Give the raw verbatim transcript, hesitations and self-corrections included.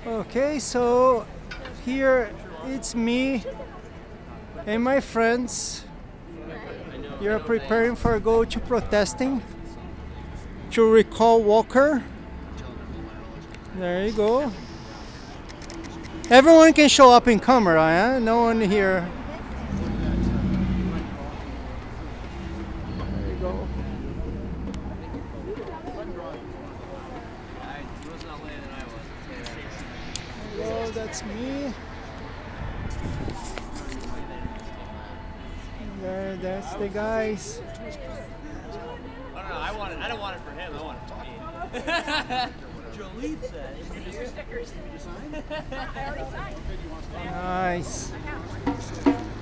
Okay, so here it's me and my friends. You're preparing for go to protesting to recall Walker. There you go. Everyone can show up in camera, eh? No one here. There you go. Hello, that's me. There, that's the guys. I don't know. I want it. I don't want it for him. I want it for me. Jolie said. Your stickers. I already signed. Nice.